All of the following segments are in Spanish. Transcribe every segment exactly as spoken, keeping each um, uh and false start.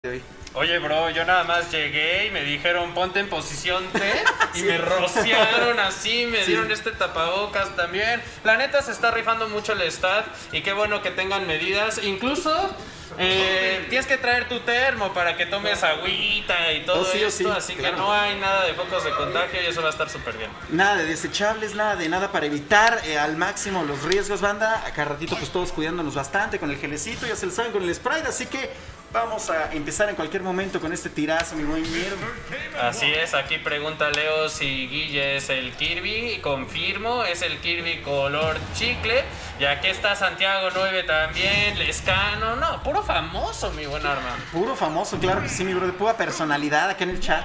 Hoy. Oye, bro, yo nada más llegué y me dijeron ponte en posición T y sí. Me rociaron así, me sí. dieron este tapabocas también. La neta se está rifando mucho el stat y qué bueno que tengan medidas. Incluso eh, tienes que traer tu termo para que tomes agüita y todo oh, sí, esto, sí, así claro. que no hay nada de focos de contagio y eso va a estar súper bien. Nada de desechables, nada de nada para evitar eh, al máximo los riesgos, banda. Acá ratito pues todos cuidándonos bastante con el gelecito, ya se lo saben, con el Sprite, así que vamos a empezar en cualquier momento con este tirazo, mi buen Miero. Así es, aquí pregunta Leo si Guille es el Kirby. Confirmo, es el Kirby color chicle. Y aquí está Santiago nueve también, Lescano. No, puro famoso, mi buen Armando. Puro famoso, claro que sí, mi bro. De pura personalidad acá en el chat.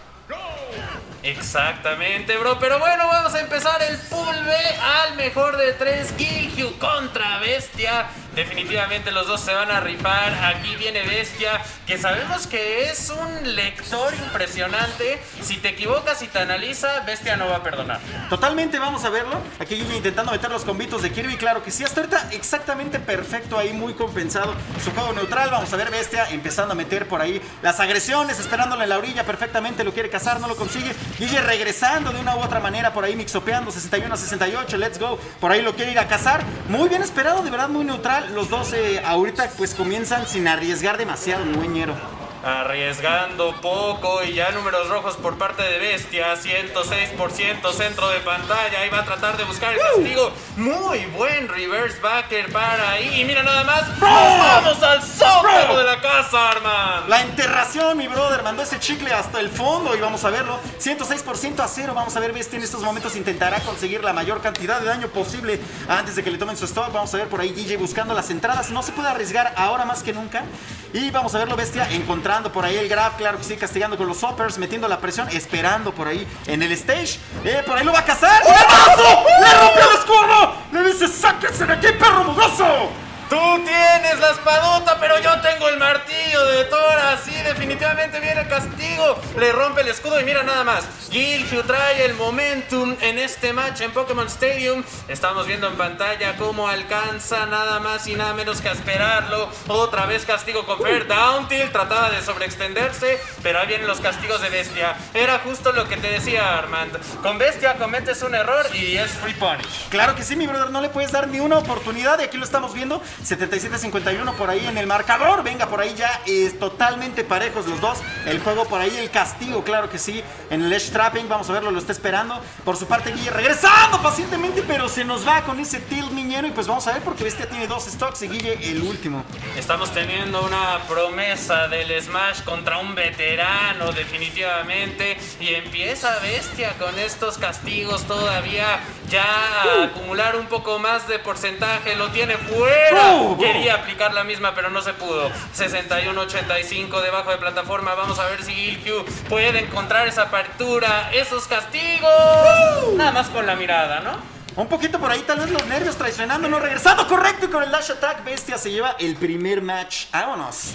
Exactamente, bro, pero bueno, vamos a empezar el pool B al mejor de tres, Guilherme contra Bestia. Definitivamente los dos se van a rifar. Aquí viene Bestia, que sabemos que es un lector impresionante. Si te equivocas y te analiza, Bestia no va a perdonar. Totalmente, vamos a verlo. Aquí Guille intentando meter los combitos de Kirby, claro que sí. Hasta ahorita exactamente perfecto ahí, muy compensado su juego neutral. Vamos a ver Bestia empezando a meter por ahí las agresiones, esperándole en la orilla perfectamente. Lo quiere cazar, no lo consigue. Guille regresando de una u otra manera por ahí, mixopeando sesenta y uno a sesenta y ocho, let's go. Por ahí lo quiere ir a cazar. Muy bien esperado, de verdad muy neutral. Los dos eh, ahorita pues comienzan sin arriesgar demasiado, mi buen Ñero. Arriesgando poco y ya números rojos por parte de Bestia, ciento seis por ciento centro de pantalla, ahí va a tratar de buscar el castigo. Muy buen reverse backer para ahí, y mira nada más, ¡nos vamos al sótano de la casa, Arman! La enterración, mi brother, mandó ese chicle hasta el fondo y vamos a verlo, ciento seis por ciento a cero, vamos a ver, Bestia en estos momentos intentará conseguir la mayor cantidad de daño posible antes de que le tomen su stock. Vamos a ver por ahí Guille buscando las entradas, no se puede arriesgar ahora más que nunca, y vamos a verlo, Bestia encontrando por ahí el grab, claro que sí, castigando con los hoppers, metiendo la presión, esperando por ahí en el stage. Eh, por ahí lo va a cazar. ¡Golazo! ¡Le rompió el escudo! Le dice, sáquense de aquí, perro mugroso. Tú tienes la espadota, pero yo tengo el martillo de Thor. Así definitivamente viene el castigo. Le rompe el escudo y mira nada más. Guilherme trae el momentum en este match en Pokémon Stadium. Estamos viendo en pantalla cómo alcanza nada más y nada menos que a esperarlo. Otra vez castigo con Fair Down Tilt. Trataba de sobreextenderse, pero ahí vienen los castigos de Bestia. Era justo lo que te decía, Armand. Con Bestia cometes un error y es free punish. Claro que sí, mi brother. No le puedes dar ni una oportunidad y aquí lo estamos viendo. setenta y siete a cincuenta y uno por ahí en el marcador. Venga, por ahí ya es totalmente parejos los dos. El juego por ahí, el castigo, claro que sí. En el edge trapping, vamos a verlo, lo está esperando. Por su parte, Guille regresando pacientemente, pero se nos va con ese tilt niñero. Y pues vamos a ver porque Bestia tiene dos stocks y Guille el último. Estamos teniendo una promesa del Smash contra un veterano, definitivamente. Y empieza Bestia con estos castigos todavía ya a acumular un poco más de porcentaje. Lo tiene fuera. Oh, oh. Quería aplicar la misma, pero no se pudo. sesenta y uno a ochenta y cinco debajo de plataforma. Vamos a ver si Guilherme puede encontrar esa apertura, esos castigos. Uh. Nada más con la mirada, ¿no? Un poquito por ahí, tal vez los nervios traicionando, no regresando correcto y con el dash attack. Bestia se lleva el primer match. Vámonos.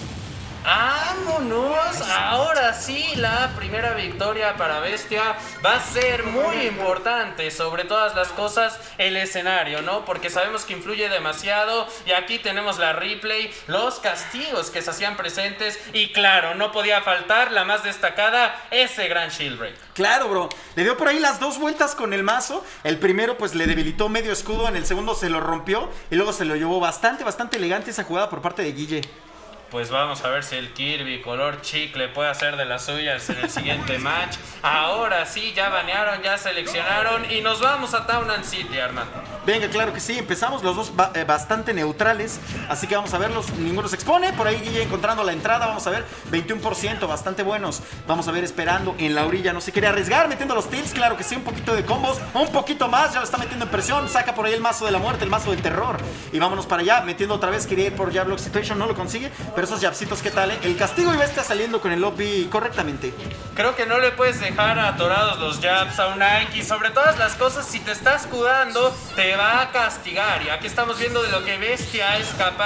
¡Vámonos! Ahora sí, la primera victoria para Bestia va a ser muy importante. Sobre todas las cosas, el escenario, ¿no? Porque sabemos que influye demasiado. Y aquí tenemos la replay, los castigos que se hacían presentes. Y claro, no podía faltar la más destacada, ese gran shield break. Claro, bro. Le dio por ahí las dos vueltas con el mazo. El primero pues le debilitó medio escudo. En el segundo se lo rompió. Y luego se lo llevó bastante, bastante elegante esa jugada por parte de Guille. Pues vamos a ver si el Kirby color chicle puede hacer de las suyas en el siguiente match. Ahora sí, ya banearon, ya seleccionaron y nos vamos a Town and City, Armando. Venga, claro que sí, empezamos los dos ba eh, bastante neutrales, así que vamos a verlos, ninguno se expone. Por ahí Guille encontrando la entrada, vamos a ver, veintiuno por ciento, bastante buenos. Vamos a ver esperando en la orilla, no se quiere arriesgar, metiendo los tilts, claro que sí, un poquito de combos, un poquito más, ya lo está metiendo en presión. Saca por ahí el mazo de la muerte, el mazo del terror. Y vámonos para allá, metiendo otra vez, quería ir por Jab Lock Situation, no lo consigue. Pero esos jabcitos, ¿qué tal? Eh? El castigo y Bestia saliendo con el lobby correctamente. Creo que no le puedes dejar atorados los jabs a un Nike. Sobre todas las cosas, si te está escudando, te va a castigar. Y aquí estamos viendo de lo que Bestia es capaz.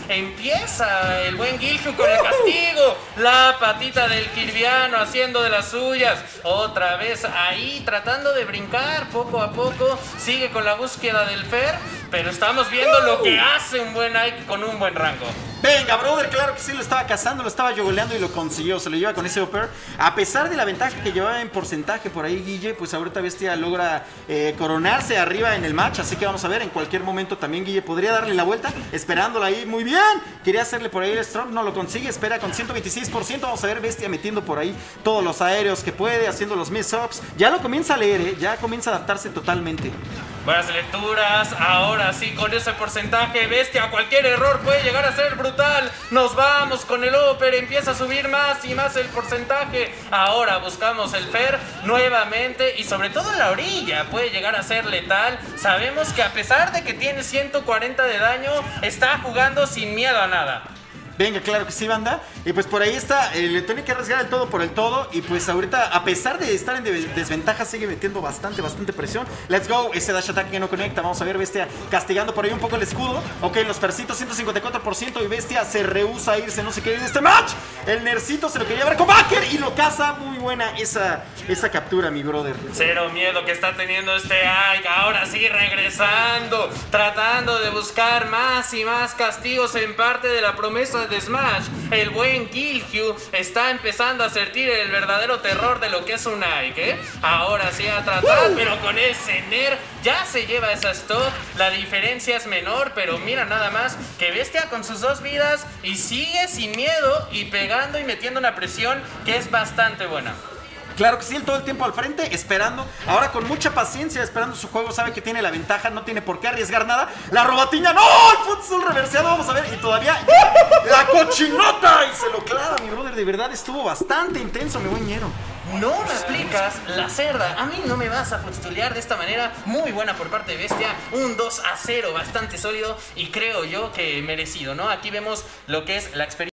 Empieza el buen Guilherme con el castigo. La patita del kirviano haciendo de las suyas. Otra vez ahí tratando de brincar poco a poco. Sigue con la búsqueda del Fer. Pero estamos viendo lo que hace un buen Ike con un buen rango. Venga, brother, claro que sí, lo estaba cazando, lo estaba yogoleando y lo consiguió. Se lo lleva con ese upper. A pesar de la ventaja que llevaba en porcentaje por ahí Guille, pues ahorita Bestia logra eh, coronarse arriba en el match. Así que vamos a ver, en cualquier momento también Guille podría darle la vuelta, esperándola ahí muy bien. Quería hacerle por ahí el strong, no lo consigue, espera con ciento veintiséis por ciento. Vamos a ver Bestia metiendo por ahí todos los aéreos que puede, haciendo los miss-ups. Ya lo comienza a leer, ¿eh? Ya comienza a adaptarse totalmente. Buenas lecturas, ahora sí con ese porcentaje Bestia, cualquier error puede llegar a ser brutal. Nos vamos con el upper, empieza a subir más y más el porcentaje. Ahora buscamos el Fer nuevamente y sobre todo en la orilla puede llegar a ser letal. Sabemos que a pesar de que tiene ciento cuarenta de daño, está jugando sin miedo a nada. Venga, claro que sí, banda. Y pues por ahí está, eh, le tiene que arriesgar el todo por el todo. Y pues ahorita, a pesar de estar en de desventaja, sigue metiendo bastante, bastante presión. Let's go, ese dash attack que no conecta. Vamos a ver, Bestia castigando por ahí un poco el escudo. Ok, los percitos, ciento cincuenta y cuatro por ciento. Y Bestia se rehúsa a irse, no se quiere ir de este match. El Nercito se lo quería ver con Backer y lo caza. Muy buena esa, esa captura, mi brother. Cero miedo que está teniendo este Ike. Ahora sí regresando, tratando de buscar más y más castigos en parte de la promesa de Smash. El buen Guilherme está empezando a sentir el verdadero terror de lo que es un Ike, ¿eh? Ahora sí a tratar, pero con ese Ner ya se lleva esa stock. La diferencia es menor, pero mira nada más que Bestia con sus dos vidas y sigue sin miedo y pegando y metiendo una presión que es bastante buena. Claro que sí, él todo el tiempo al frente, esperando. Ahora con mucha paciencia, esperando su juego. Sabe que tiene la ventaja, no tiene por qué arriesgar nada. La robatiña, ¡no! El futsal reverseado, vamos a ver. Y todavía la cochinota. Y se lo clava, mi brother. De verdad estuvo bastante intenso, mi buen ñero. No me aplicas la cerda. A mí no me vas a futstulear de esta manera. Muy buena por parte de Bestia. Un dos a cero bastante sólido y creo yo que merecido, ¿no? Aquí vemos lo que es la experiencia.